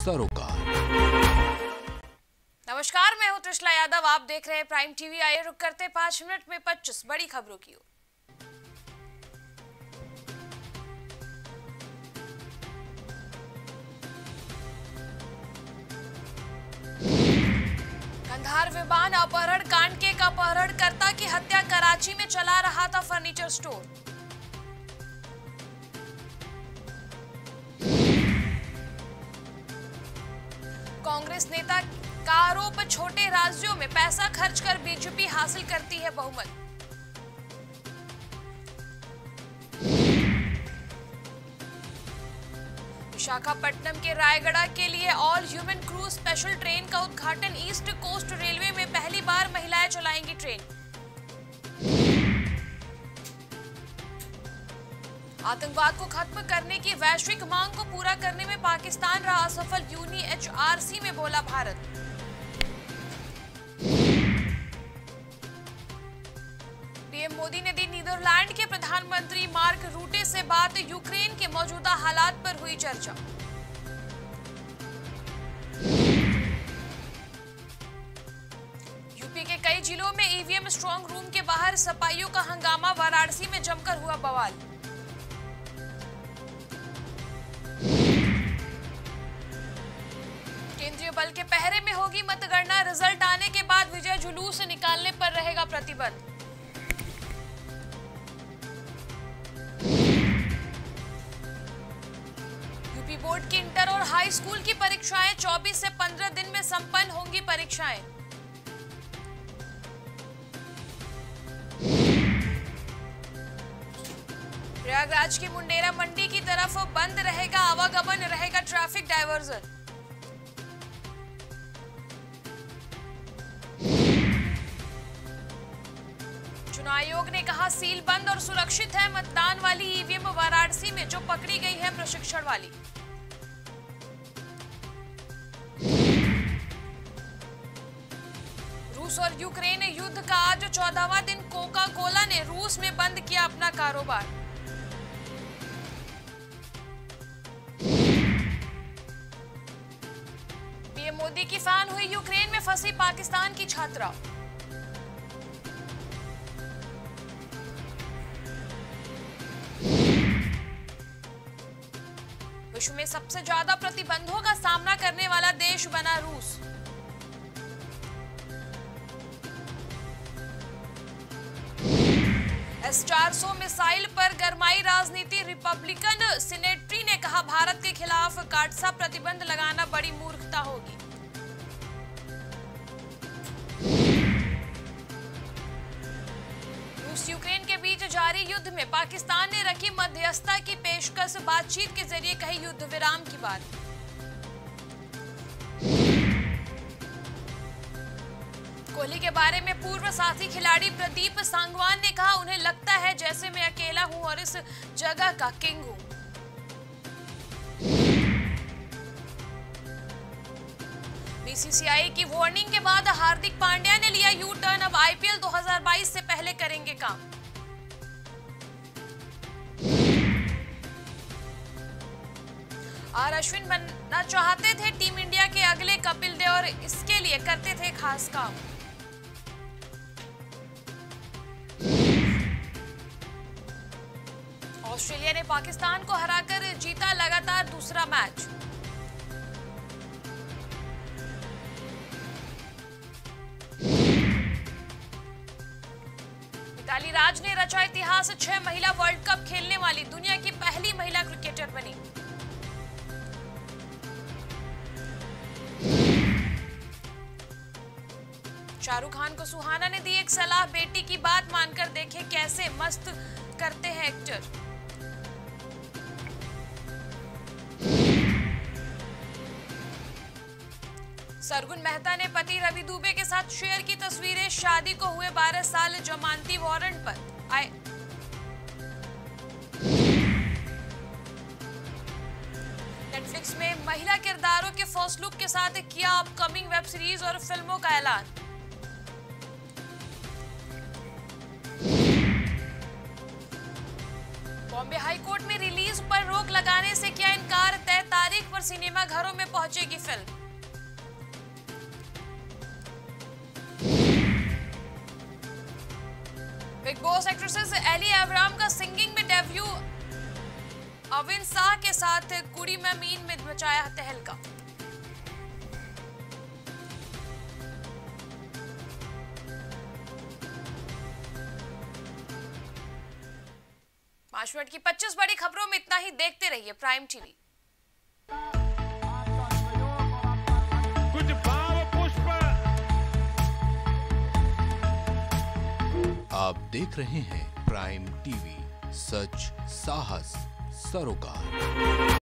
सरोकार। नमस्कार, मैं हूं त्रिशला यादव। आप देख रहे हैं प्राइम टीवी। आइए रुक करते 5 मिनट में 25 बड़ी खबरों की ओर। कंधार विमान अपहरण कांड के एक अपहरणकर्ता की हत्या। कराची में चला रहा था फर्नीचर स्टोर। कांग्रेस नेता का आरोप, छोटे राज्यों में पैसा खर्च कर बीजेपी हासिल करती है बहुमत। विशाखापट्टनम के रायगढ़ के लिए all human cruise special train का उद्घाटन। ईस्ट कोस्ट रेलवे में पहली बार महिलाएं चलाएंगी ट्रेन। आतंकवाद को खत्म करने की वैश्विक मांग को पूरा करने में पाकिस्तान रहा असफल। UNHRC में बोला भारत। पीएम मोदी ने दी नीदरलैंड के प्रधानमंत्री मार्क रूटे से बात। यूक्रेन के मौजूदा हालात पर हुई चर्चा। यूपी के कई जिलों में ईवीएम स्ट्रांग रूम के बाहर सपाइयों का हंगामा। वाराणसी में जमकर हुआ बवाल। केंद्रीय बल के पहरे में होगी मतगणना। रिजल्ट आने के बाद विजय जुलूस निकालने पर रहेगा प्रतिबंध। यूपी बोर्ड की इंटर और हाई स्कूल की परीक्षाएं 24 से 15 दिन में संपन्न होंगी परीक्षाएं। प्रयागराज की मुंडेरा मंडी की तरफ बंद रहेगा आवागमन। रहेगा ट्रैफिक डायवर्जन। चुनाव आयोग ने कहा सील बंद और सुरक्षित है मतदान वाली ईवीएम। वाराणसी में जो पकड़ी गई है प्रशिक्षण वाली। रूस और यूक्रेन युद्ध का आज 14वां दिन। कोका कोला ने रूस में बंद किया अपना कारोबार। पीएम मोदी की फैन हुई यूक्रेन में फंसी पाकिस्तान की छात्रा। विश्व में सबसे ज्यादा प्रतिबंधों का सामना करने वाला देश बना रूस। S-400 मिसाइल पर गरमाई राजनीति। रिपब्लिकन सीनेटरी ने कहा भारत के खिलाफ काटसा प्रतिबंध लगाना बड़ी मूर्खता होगी। रूस यूक्रेन के बीच जारी युद्ध में पाकिस्तान ने रखी मध्यस्थता की पेशकश। बातचीत के जरिए कही युद्ध विराम की बात। कोहली के बारे में पूर्व साथी खिलाड़ी प्रदीप सांगवान ने कहा उन्हें लगता है जैसे मैं अकेला हूं और इस जगह का किंग हूं। बीसीसीआई की वार्निंग के बाद हार्दिक पांड्या ने लिया यू टर्न। अब आईपीएल 2022 से पहले करेंगे काम। और अश्विन बनना चाहते थे टीम इंडिया के अगले कपिल देव और इसके लिए करते थे खास काम। ऑस्ट्रेलिया ने पाकिस्तान को हराकर जीता लगातार दूसरा मैच। मिताली राज ने रचा इतिहास। 6 महिला वर्ल्ड कप खेलने वाली दुनिया की पहली महिला क्रिकेटर बनी। शाहरुख खान को सुहाना ने दी एक सलाह। बेटी की बात मानकर देखे कैसे मस्त करते हैं एक्टर। सरगुन मेहता ने पति रवि दुबे के साथ शेयर की तस्वीरें। शादी को हुए 12 साल। जमानती वारंट पर आए। नेटफ्लिक्स में महिला किरदारों के फर्स्ट लुक के साथ किया अपकमिंग वेब सीरीज और फिल्मों का ऐलान। बॉम्बे हाईकोर्ट में रिलीज पर रोक लगाने से किया इनकार, तय तारीख पर सिनेमा घरों में पहुंचेगी फिल्म। Bigg Boss actresses Elli Avram का सिंगिंग में डेब्यू, अविन शाह के साथ कुड़ी में मीन में मचाया तहलका। 5 मिनट की 25 बड़ी खबरों में इतना ही। देखते रहिए प्राइम टीवी। कुछ भाव पुष्प। आप देख रहे हैं प्राइम टीवी, सच साहस सरोकार।